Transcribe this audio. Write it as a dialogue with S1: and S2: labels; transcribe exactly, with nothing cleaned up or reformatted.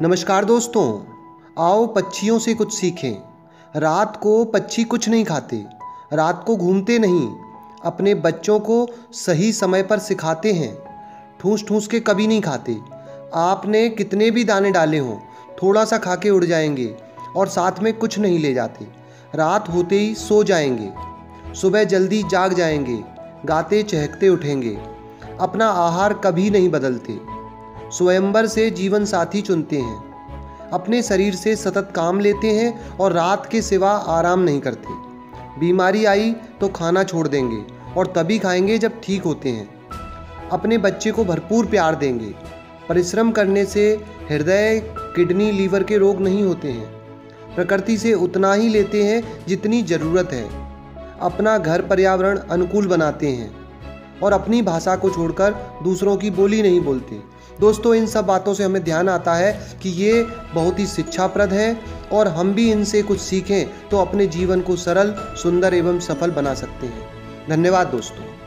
S1: नमस्कार दोस्तों, आओ पक्षियों से कुछ सीखें। रात को पक्षी कुछ नहीं खाते, रात को घूमते नहीं, अपने बच्चों को सही समय पर सिखाते हैं। ठूस ठूस के कभी नहीं खाते। आपने कितने भी दाने डाले हों, थोड़ा सा खा के उड़ जाएंगे और साथ में कुछ नहीं ले जाते। रात होते ही सो जाएंगे, सुबह जल्दी जाग जाएंगे, गाते चहकते उठेंगे। अपना आहार कभी नहीं बदलते, स्वयंवर से जीवन साथी चुनते हैं, अपने शरीर से सतत काम लेते हैं और रात के सिवा आराम नहीं करते। बीमारी आई तो खाना छोड़ देंगे और तभी खाएंगे जब ठीक होते हैं। अपने बच्चे को भरपूर प्यार देंगे। परिश्रम करने से हृदय, किडनी, लीवर के रोग नहीं होते हैं। प्रकृति से उतना ही लेते हैं जितनी ज़रूरत है। अपना घर पर्यावरण अनुकूल बनाते हैं और अपनी भाषा को छोड़कर दूसरों की बोली नहीं बोलते। दोस्तों, इन सब बातों से हमें ध्यान आता है कि ये बहुत ही शिक्षाप्रद है और हम भी इनसे कुछ सीखें तो अपने जीवन को सरल, सुंदर एवं सफल बना सकते हैं। धन्यवाद दोस्तों।